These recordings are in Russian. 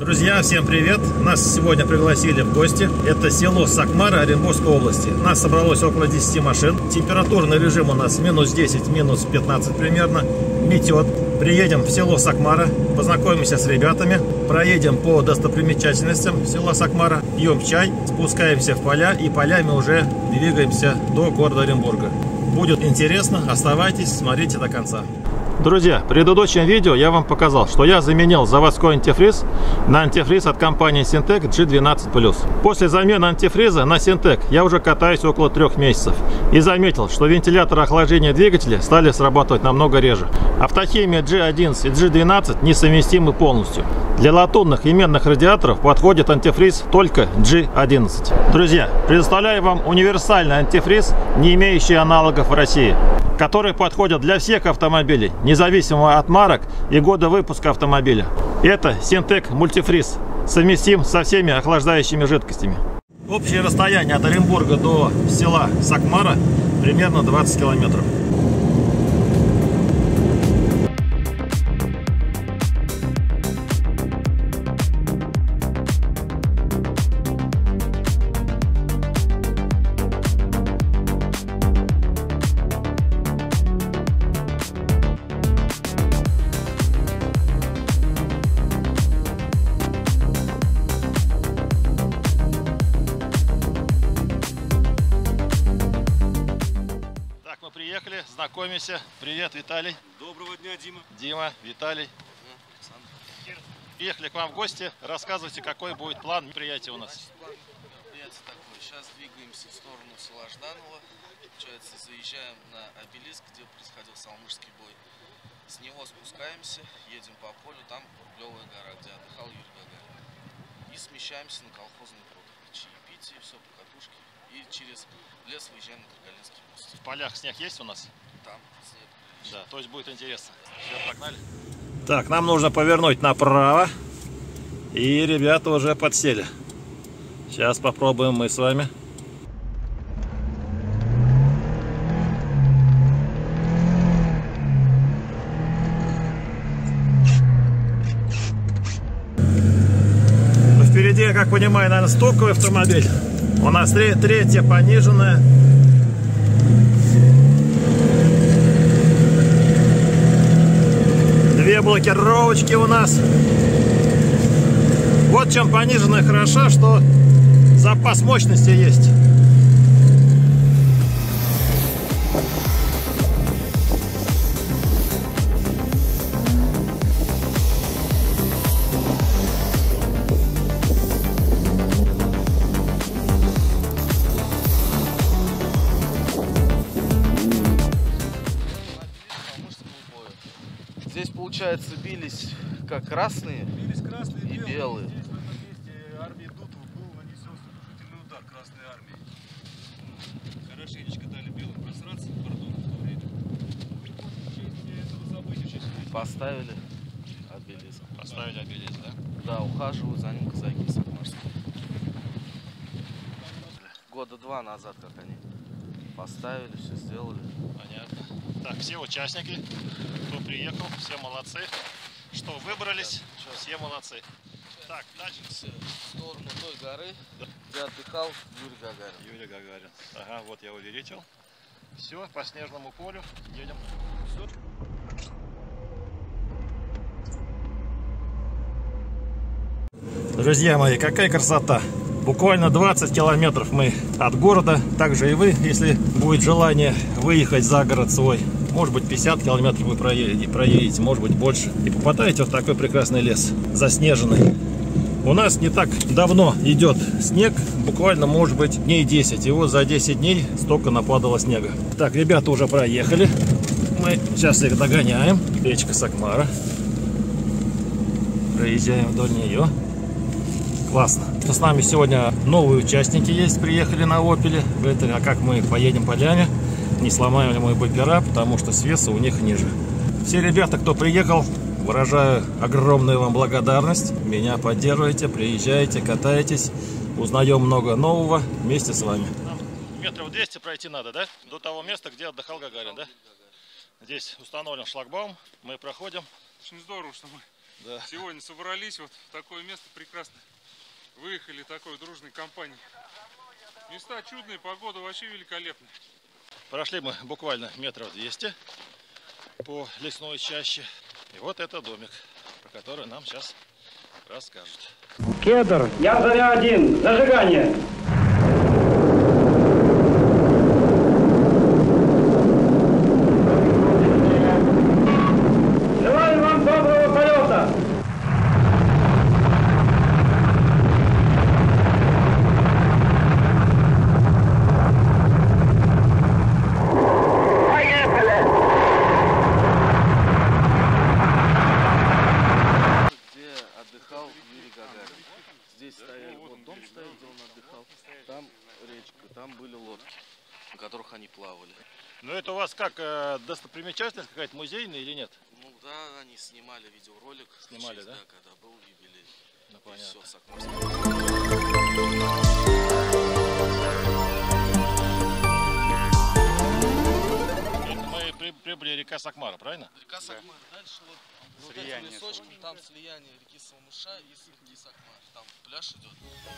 Друзья, всем привет! Нас сегодня пригласили в гости. Это село Сакмара Оренбургской области. Нас собралось около 10 машин. Температурный режим у нас минус 10, минус 15 примерно. Метет. Приедем в село Сакмара, познакомимся с ребятами, проедем по достопримечательностям села Сакмара, пьем чай, спускаемся в поля и полями уже двигаемся до города Оренбурга. Будет интересно, оставайтесь, смотрите до конца. Друзья, в предыдущем видео я вам показал, что я заменил заводской антифриз на антифриз от компании Syntec G12+. После замены антифриза на Syntec я уже катаюсь около 3 месяцев и заметил, что вентиляторы охлаждения двигателя стали срабатывать намного реже. Автохимия G11 и G12 несовместимы полностью. Для латунных и медных радиаторов подходит антифриз только G11. Друзья, предоставляю вам универсальный антифриз, не имеющий аналогов в России, который подходит для всех автомобилей, независимо от марок и года выпуска автомобиля. Это Syntec мультифриз, совместим со всеми охлаждающими жидкостями. Общее расстояние от Оренбурга до села Сакмара примерно 20 километров. Приехали, знакомимся. Привет, Виталий. Доброго дня, Дима. Дима, Виталий. Александр. Приехали к вам в гости. Рассказывайте, какой будет план мероприятия у нас. План мероприятия такой. Сейчас двигаемся в сторону села Жданово. Получается, заезжаем на обелиск, где происходил Салмышский бой. С него спускаемся, едем по полю, там Рублевая гора, где отдыхал Юрий Гагарин. И смещаемся на колхозный пруд. Чаепитие, все по катушке. И через лес выезжаем на Каргалинский мост. В полях снег есть у нас? Там снег. Да, то есть будет интересно. Все, погнали. Так, нам нужно повернуть направо. И ребята уже подсели. Сейчас попробуем мы с вами. Впереди, я как понимаю, наверное, стоковый автомобиль. У нас третья пониженная. Две блокировочки у нас. Вот чем пониженная хороша, что запас мощности есть. Здесь, получается, бились как красные, и белые. Здесь на месте армии Дутова был нанесен сокрушительный удар Красной армии. Хорошенечко дали белым просраться, пардон, в то время. В честь этого события, в честь Поставили обелиск. Поставили обелиск, да? Да, ухаживают за ним казаки сакмарские. Года 2 назад, как они поставили, все сделали. Понятно. Так, все участники, кто приехал, все молодцы. Что выбрались, все молодцы. Так, дальше. В сторону той горы, где отдыхал Юрий Гагарин. Юрий Гагарин. Ага, вот я увеличил. Все, по снежному полю едем. Друзья мои, какая красота! Буквально 20 километров мы от города. Также и вы, если будет желание выехать за город свой. Может быть 50 километров вы проедете, может быть больше. И попадаете в такой прекрасный лес, заснеженный. У нас не так давно идет снег, буквально может быть дней 10. И вот за 10 дней столько нападало снега. Так, ребята уже проехали. Мы сейчас их догоняем. Речка Сакмара. Проезжаем вдоль нее. Классно. С нами сегодня новые участники есть, приехали на Опеле. А как мы поедем полями, не сломаем ли мы бампера, потому что с веса у них ниже. Все ребята, кто приехал, выражаю огромную вам благодарность. Меня поддерживаете, приезжаете, катаетесь, узнаем много нового вместе с вами. Нам метров 200 пройти надо, да? До того места, где отдыхал Гагарин, да? Здесь установлен шлагбаум, мы проходим. Очень здорово, что мы Да. Сегодня собрались вот в такое место прекрасно. Выехали такой дружной компанией. Места чудные, погода вообще великолепная. Прошли мы буквально метров 200 по лесной чаще. И вот это домик, про который нам сейчас расскажут. Кедр, я Заря-1, зажигание. Желаю вам доброго полета. Где отдыхал Юрий Гагарин. Здесь стоял, вот дом стоял, где он отдыхал. Там речка, там были лодки, на которых они плавали. Ну это у вас как, достопримечательность какая-то музейная или нет? Ну да, они снимали видеоролик. Снимали, честь, да? Когда был юбилей. Ну, И понятно. всё, Сакмарский. Это мы прибыли река Сакмара, правильно? Река Сакмар. Дальше вот этим Слияние лесочком, Салмыша. там слияние реки Салмыша и с реки Сакмар. Там пляж идет.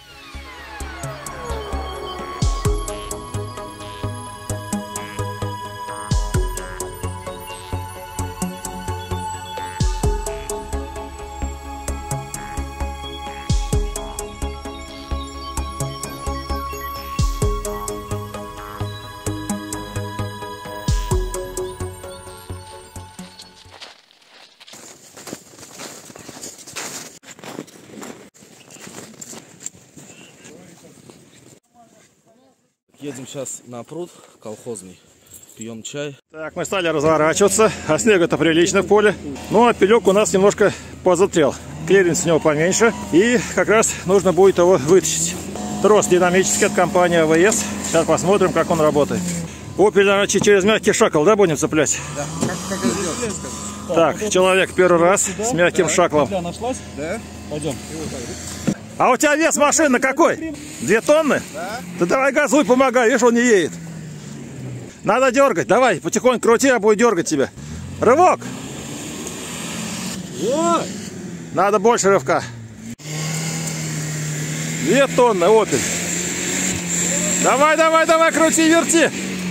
Едем сейчас на пруд колхозный, пьем чай. Так, мы стали разворачиваться, а снега-то прилично в поле. Ну, а пилек у нас немножко позатрел. Клиренс у него поменьше, и как раз нужно будет его вытащить. Трос динамический от компании АВС. Сейчас посмотрим, как он работает. Опель, значит, через мягкий шакал, да, будем цеплять? Да. Как это сделать? Так, человек первый раз с мягким шаклом. Нашлась? Да. Пойдем. А у тебя вес машины какой? 2 тонны? Да. Да давай газуй, помогай, видишь, он не едет. Надо дергать, давай, потихоньку крути, я буду дергать тебя. Рывок! Надо больше рывка. 2 тонны, Опель. Давай, давай, давай, крути, верти.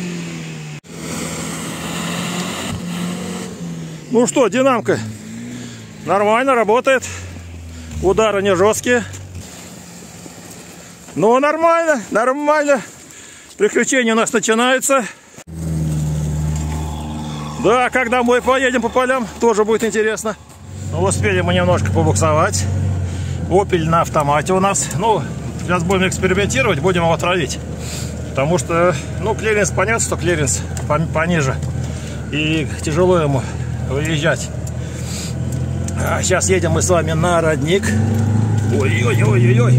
Ну что, динамка нормально работает. Удары не жесткие. Ну, нормально, нормально. Приключения у нас начинаются. Да, как домой поедем по полям, тоже будет интересно. Ну, успели мы немножко побуксовать. Опель на автомате у нас. Ну, сейчас будем экспериментировать, будем его травить. Потому что, ну, клиренс, понятно, что клиренс пониже. И тяжело ему выезжать. А сейчас едем мы с вами на родник. Ой-ой-ой-ой-ой.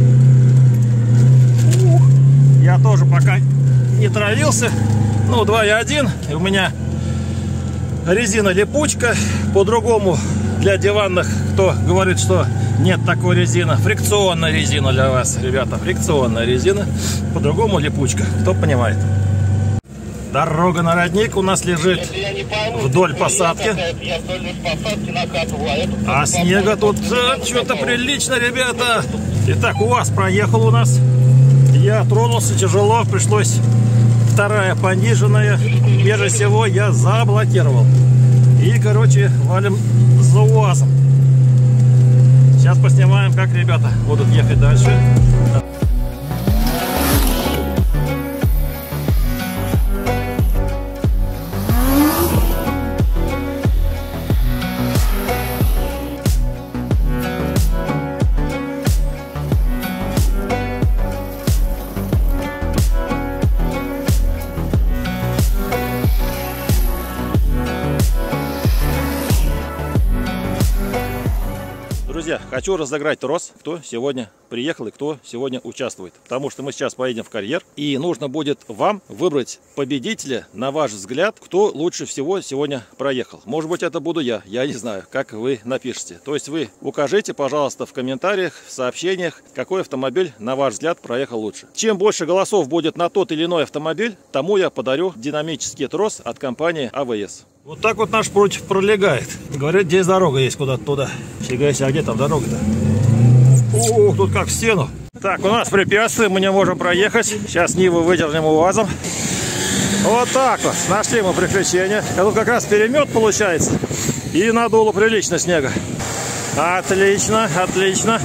Я тоже пока не травился. Ну, 2,1. И у меня резина липучка. По-другому для диванных, кто говорит, что нет такой резины. Фрикционная резина для вас, ребята. Фрикционная резина. По-другому липучка. Кто понимает. Дорога на родник у нас лежит вдоль посадки. А снега тут что-то прилично, ребята. Итак, УАЗ проехал у нас. Я тронулся тяжело, пришлось вторая пониженная. Прежде всего я заблокировал. И, короче, валим за УАЗом. Сейчас поснимаем, как ребята будут ехать дальше. Друзья, хочу разыграть трос. Кто сегодня приехал и кто сегодня участвует. Потому что мы сейчас поедем в карьер, и нужно будет вам выбрать победителя, на ваш взгляд, кто лучше всего сегодня проехал. Может быть, это буду я не знаю, как вы напишите. То есть вы укажите, пожалуйста, в комментариях, в сообщениях, какой автомобиль, на ваш взгляд, проехал лучше. Чем больше голосов будет на тот или иной автомобиль, тому я подарю динамический трос от компании АВС. Вот так вот наш путь пролегает. Говорят, здесь дорога есть куда-то туда. Фига себе, а где там дорога-то? Ух, тут как в стену. Так, у нас препятствие, мы не можем проехать. Сейчас Ниву выдернем УАЗом. Вот так вот, нашли мы приключения. А тут как раз перемет получается. И надуло прилично снега. Отлично, отлично.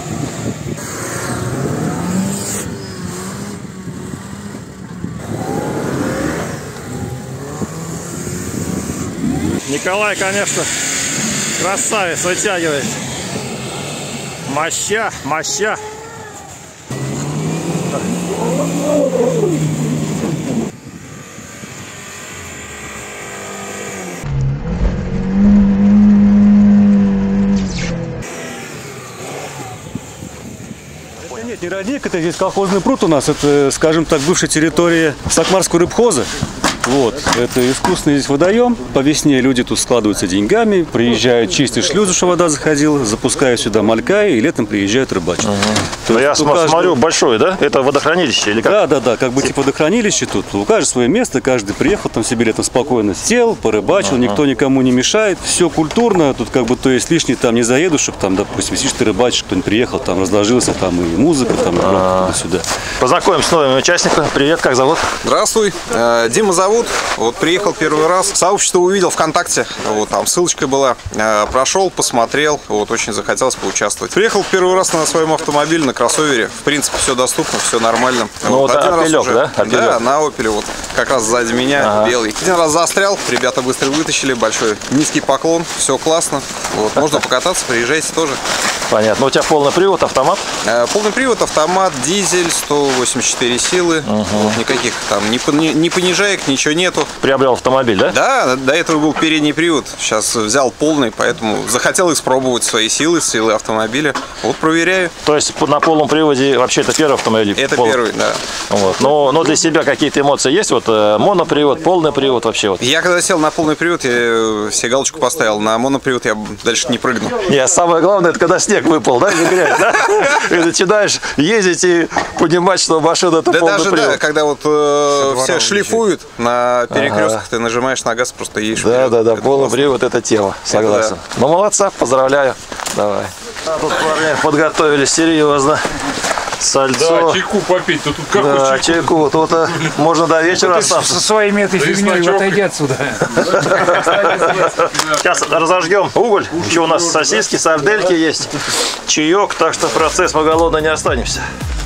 Николай, конечно, красавец, вытягивает. Моща, моща. Это нет, не родник, это здесь колхозный пруд у нас. Это, скажем так, бывшая территория Сакмарского рыбхоза. Вот, это искусственный здесь водоем. По весне люди тут складываются деньгами, приезжают чистить шлюзы, что вода заходила, запускают сюда малька, и летом приезжают рыбачить. Я смотрю, большое, да? Это водохранилище или как? Да, как бы типа водохранилище тут. У каждого свое место, каждый приехал там себе летом спокойно сел, порыбачил, никто никому не мешает. Все культурно, тут как бы, то есть лишний там не заеду, чтобы там, допустим, сидишь ты рыбачишь, кто-нибудь приехал, там разложился, там и музыка, там и туда-сюда. Познакомимся с новыми участниками. Привет, как зовут? Здравствуй, Дима зовут. Вот приехал первый раз. Сообщество увидел ВКонтакте. Вот там ссылочка была. Прошел, посмотрел. Вот очень захотелось поучаствовать. Приехал первый раз на своем автомобиле, на кроссовере. В принципе, все доступно, все нормально. Ну вот один раз уже, да? Да, на Опеле. Вот как раз сзади меня белый. Один раз застрял. Ребята быстро вытащили. Большой низкий поклон. Все классно. Вот можно покататься. Приезжайте тоже. Понятно. У тебя полный привод, автомат? Полный привод, автомат, дизель, 184 силы. Вот, никаких там ни понижаек, ничего нету. Приобрел автомобиль, да? Да, до этого был передний привод. Сейчас взял полный, поэтому захотел испробовать свои силы автомобиля. Вот проверяю. То есть на полном приводе вообще это первый автомобиль? Это первый, да. Вот. Но для себя какие-то эмоции есть? Вот монопривод, полный привод вообще вот. Я когда сел на полный привод, я себе галочку поставил. На монопривод я дальше не прыгнул. Самое главное, это когда снег выпал, да, не грязь, да? И начинаешь ездить и понимать, что машина это полный даже, привод. Да, когда вот все шлифуют на перекрестках, ты нажимаешь на газ, просто едешь. Да, полный привод это тема, согласен. Ну, молодца, поздравляю. Давай. Тут парни подготовили серьезно. Сальцо. Да, чайку попить, то тут как да, чайку. Тут можно до вечера остаться. Со своими этой фигней отойди отсюда. Сейчас разожгем уголь. Еще у нас сосиски, сардельки есть. Чаек, так что процесс мы голодно не останемся.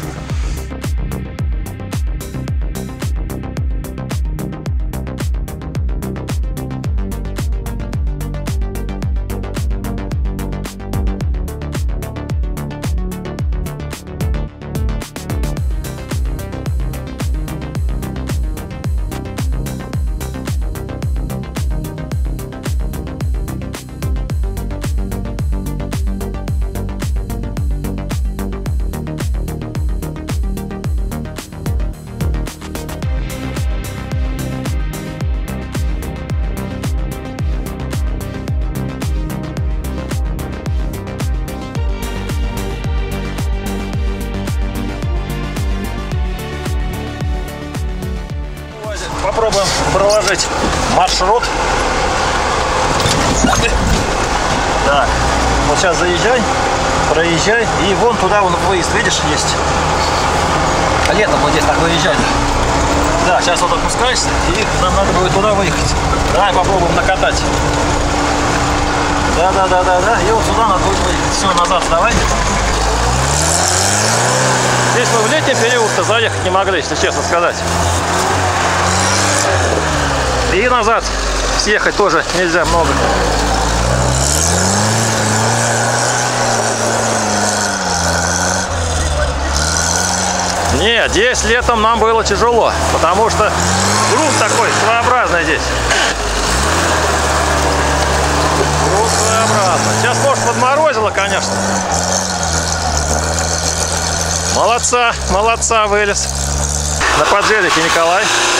Попробуем проложить маршрут. Так, вот сейчас заезжай, проезжай, и вон туда вон выезд, видишь, есть. А летом вот здесь так выезжать. Да, сейчас вот опускаешься, и нам надо будет туда выехать. Давай попробуем накатать. Да, и вот сюда надо будет выехать. Все, назад давай. Здесь мы в летний период-то заехать не могли, если честно сказать. И назад съехать тоже нельзя много. Нет, здесь летом нам было тяжело, потому что грунт такой своеобразный здесь. Грунт своеобразный. Сейчас, может, подморозило, конечно. Молодца, молодца, вылез. На поджелике Николай.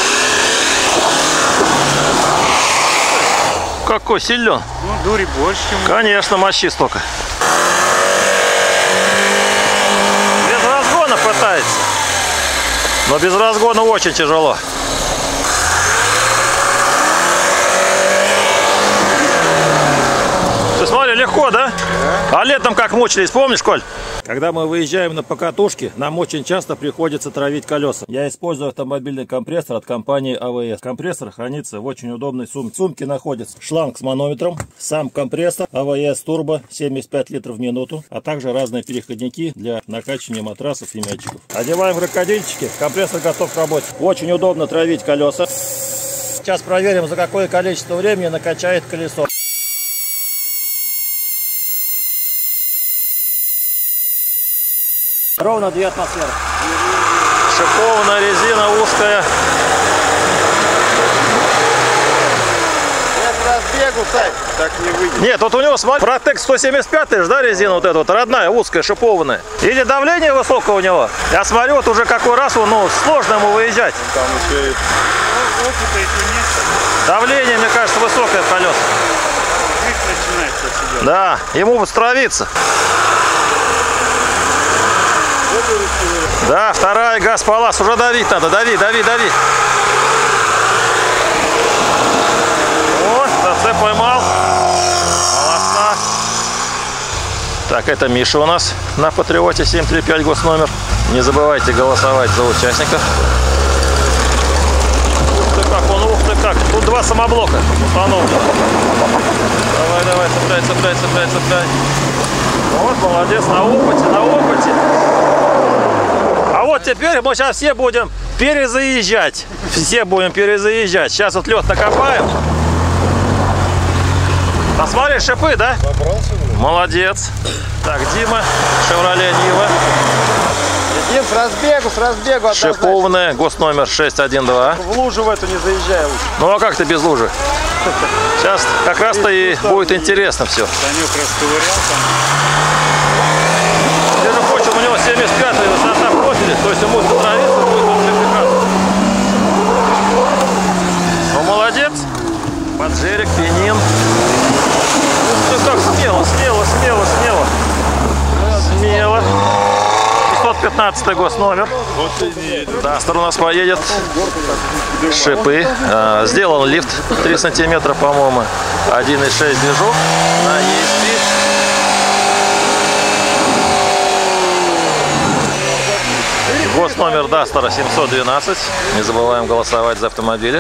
Какой силен. Ну, дури больше, чем... Конечно, мощи столько. Без разгона пытается. Но без разгона очень тяжело. Ты смотри, легко, да? А летом как мучились, помнишь, Коль? Когда мы выезжаем на покатушки, нам очень часто приходится травить колеса. Я использую автомобильный компрессор от компании АВС. Компрессор хранится в очень удобной сумке. В сумке находится шланг с манометром, сам компрессор АВС Turbo 75 литров в минуту, а также разные переходники для накачивания матрасов и мячиков. Одеваем крокодильчики, компрессор готов к работе. Очень удобно травить колеса. Сейчас проверим, за какое количество времени накачает колесо. Ровно 2 атмосферы. Шипованная резина узкая. Без разбегу, Сань, так не выйдет. Нет, вот у него, смотри, Протек 175, да, резина вот эта вот, родная, узкая, шипованная. Или давление высокое у него. Я смотрю, вот уже какой раз, ну, сложно ему выезжать. Там еще и... Опыта еще нет. Давление, мне кажется, высокое в колес. Начинается себя. Да, ему бы стравиться. Да, вторая газ-палас. Уже давить надо. Дави, дави, дави. Вот, ТЦ поймал. Молодца. Так, это Миша у нас на Патриоте 735 госномер. Не забывайте голосовать за участников. Ух ты как, ух ты как. Тут 2 самоблока установлены. Давай, давай, цепляй, цепляй, цепляй, цепляй. Вот, молодец, на опыте, на опыте. А вот теперь мы сейчас все будем перезаезжать. Все будем перезаезжать. Сейчас вот лед накопаем. Посмотри, шипы, да? Молодец. Так, Дима, Шевроле Нива. Дим, с разбегу. Шипованная, госномер 612. В лужу в эту не заезжай лучше. Ну а как ты без лужи? Сейчас как раз-то и будет интересно все. Санек расковырял там. Между прочим, у него 75-я высота профиля, то есть ему становиться будет вообще прекрасно. Ну молодец. Поджерик, пенин. Ух ты как смело, смело, смело, смело. Смело. 515 госномер. Дастер у нас поедет. Шипы. Сделан лифт 3 сантиметра, по-моему. 1.6 движок на ESP. Госномер Дастера 712. Не забываем голосовать за автомобили.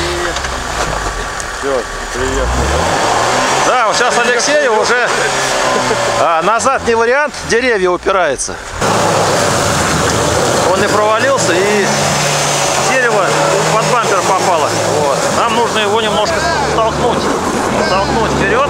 Все, приехали. Да, вот сейчас Алексею уже назад не вариант, деревья упирается. Он не провалился, и дерево под бампер попало. Вот. Нам нужно его немножко толкнуть вперед.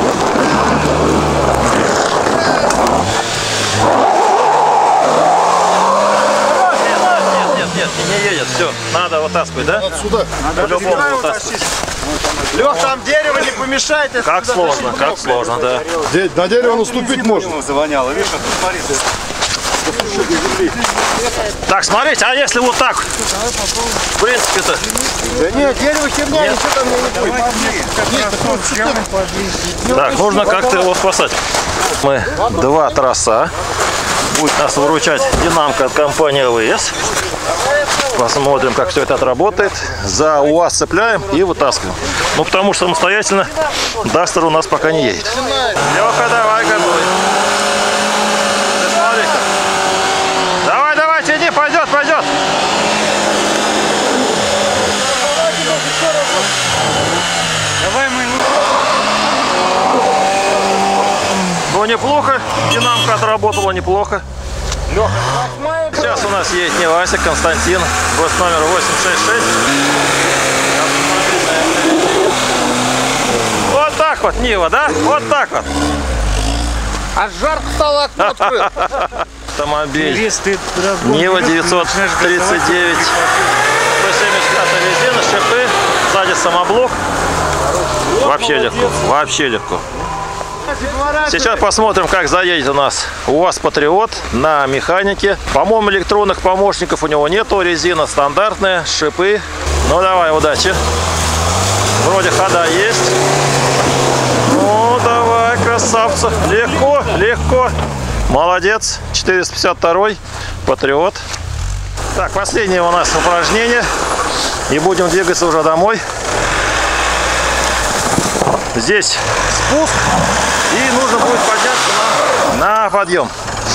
Нет, не едет, все, надо вытаскивать, да? Отсюда. По-любому вытаскивать. Лех, там дерево не помешает. Как сложно, да. На дерево наступить можно. Завоняло, видишь, смотри. Так, смотрите, а если вот так? В принципе-то. Да нет, дерево херня, ничего там не будет. Так, нужно как-то его спасать. Мы 2 тросса. Будет нас выручать динамка от компании АВС. Посмотрим, как все это отработает. За УАЗ цепляем и вытаскиваем. Ну, потому что самостоятельно Дастер у нас пока не едет. Леха, давай, готовь. Смотри-ка. Давай, давай, тяни, пойдет, пойдет. Давай мы... Ну, неплохо. Динамка отработала неплохо. Сейчас у нас едет не Вася, Константин. Госномер 866. Вот так вот, Нива, да? Вот так вот. А жарко стало, окно открыл. Автомобиль Нива 939. 175 резина, шипы. Сзади самоблок. Вообще легко, вообще легко. Сейчас посмотрим, как заедет у нас УАЗ Патриот на механике. По-моему, электронных помощников у него нету. Резина стандартная, шипы. Ну давай, удачи. Вроде хода есть. Ну давай, красавцы. Легко, легко. Молодец. 452-й Патриот. Так, последнее у нас упражнение. И будем двигаться уже домой. Здесь спуск. И нужно будет подняться на подъем.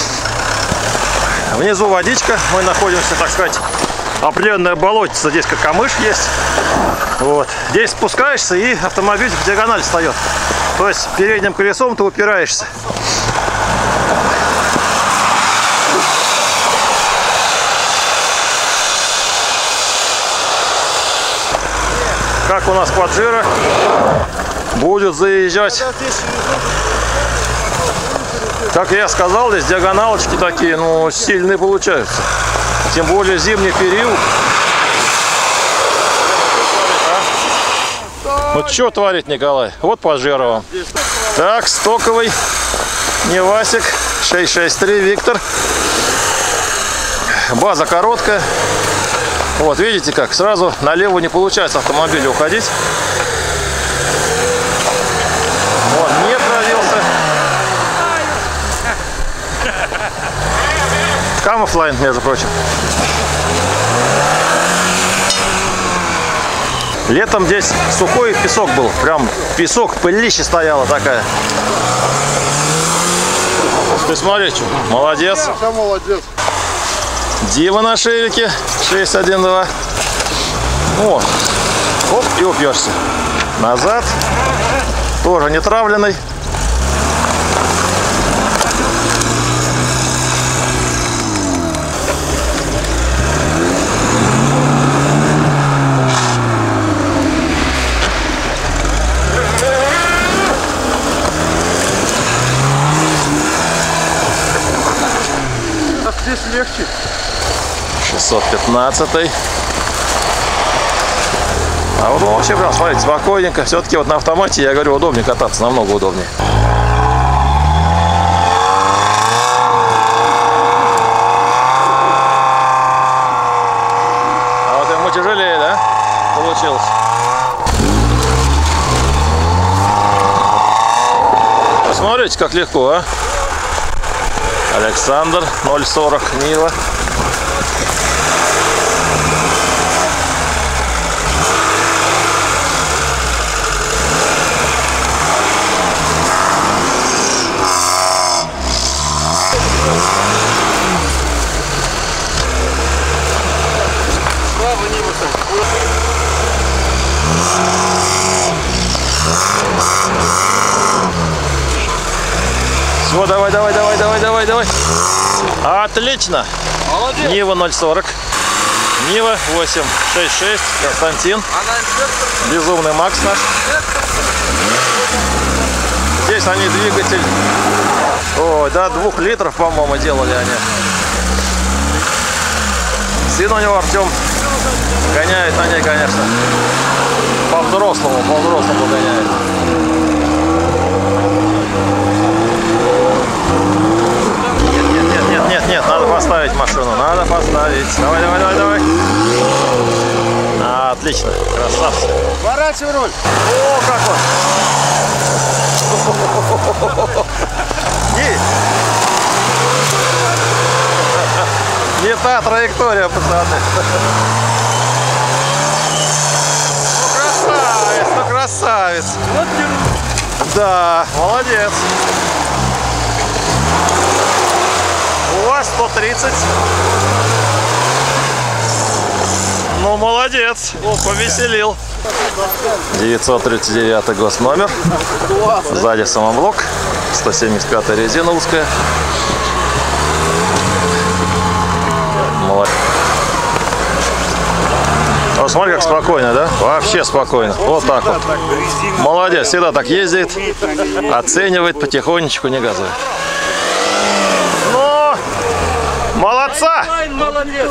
Внизу водичка. Мы находимся, так сказать, определенная болотица. Здесь как камыш есть. Вот. Здесь спускаешься, и автомобиль в диагональ встает. То есть передним колесом ты упираешься. Как у нас Паджеро будет заезжать. Как я сказал, здесь диагоналочки такие, ну, сильные получаются. Тем более зимний период. Вот что творит Николай? Вот Паджеро вам. Так, стоковый Невасик 663 Виктор. База короткая. Вот, видите как? Сразу налево не получается автомобилю уходить. Вот, не пробился. Камуфлайн, между прочим. Летом здесь сухой песок был. Прям песок, пылище стояла такая. Ты смотри, что, молодец. Молодец. Дива на шерике 612. Вот. Оп, и упьешься. Назад. Тоже не травленный. Здесь легче. 615. А вот он вообще прям, смотрите, спокойненько. Все-таки вот на автомате, я говорю, удобнее кататься, намного удобнее. А вот ему тяжелее, да? Получилось. Посмотрите, как легко, а? Александр 040 Нива. Все, давай, давай, давай, давай, давай, давай. Отлично. Молодец. Нива 040. Нива 866. Константин. Безумный Макс наш. Здесь они двигатель. Ой, да, 2 литров, по-моему, делали они. Сын у него Артем гоняет на ней, конечно. По-взрослому гоняет. Нет, надо поставить машину, надо поставить. Давай, давай, давай, давай. Отлично, красавцы. Поворачивай руль. О, как он. Не та траектория, пацаны. Ну, красавец. Да, молодец. УАЗ 130. Ну, молодец. Повеселил. 939 госномер. Сзади самоблок. 175 резина узкая. Молодец. Вот смотри, как спокойно, да? Вообще спокойно. Вот так вот. Молодец. Всегда так ездит. Оценивает потихонечку, не газует. Ну, молодца! Молодец.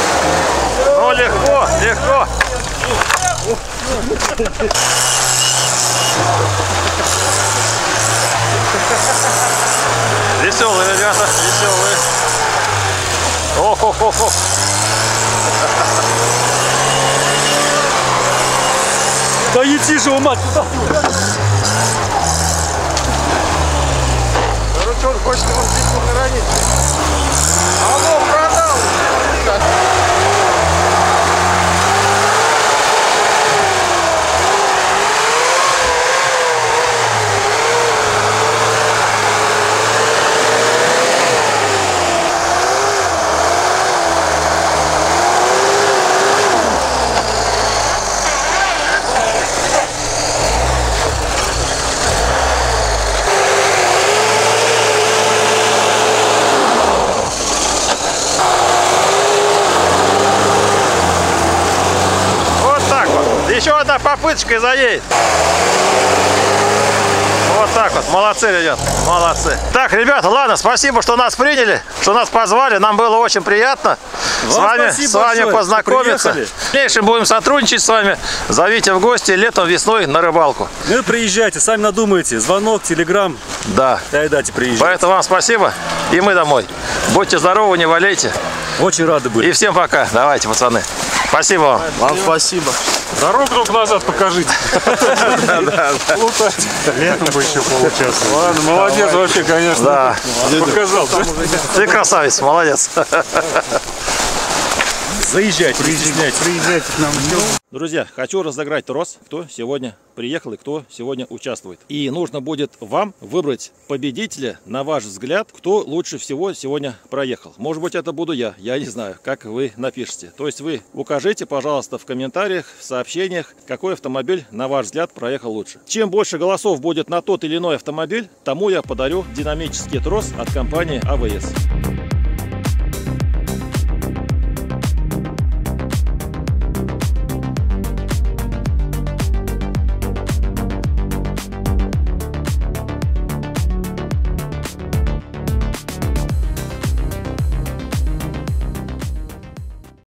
Ну, легко, легко. Веселые ребята, веселые. О-хо-хо-хо. Да ети же, мать! Короче, он хочет его слишком наранить. А он продал. Еще одна попыточка и заедет. Вот так вот. Молодцы, ребят. Молодцы. Так, ребята, ладно, спасибо, что нас приняли, что нас позвали. Нам было очень приятно с вами познакомиться. В дальнейшем будем сотрудничать с вами. Зовите в гости летом, весной на рыбалку. Ну, приезжайте, сами надумайте. Звонок, телеграм. Да. Дайте приезжать. Поэтому вам спасибо. И мы домой. Будьте здоровы, не болейте. Очень рады были. И всем пока. Давайте, пацаны. Спасибо вам. Вам спасибо. Дорогу только назад покажите. Лутать. Летом бы еще поучаствовать. Ладно, молодец вообще, конечно. Да. Показал. Ты красавец, молодец. Заезжайте, Приезжайте к нам. Друзья, хочу разыграть трос, кто сегодня приехал и кто сегодня участвует. И нужно будет вам выбрать победителя, на ваш взгляд, кто лучше всего сегодня проехал. Может быть, это буду я не знаю, как вы напишите. То есть вы укажите, пожалуйста, в комментариях, в сообщениях, какой автомобиль, на ваш взгляд, проехал лучше. Чем больше голосов будет на тот или иной автомобиль, тому я подарю динамический трос от компании АВС.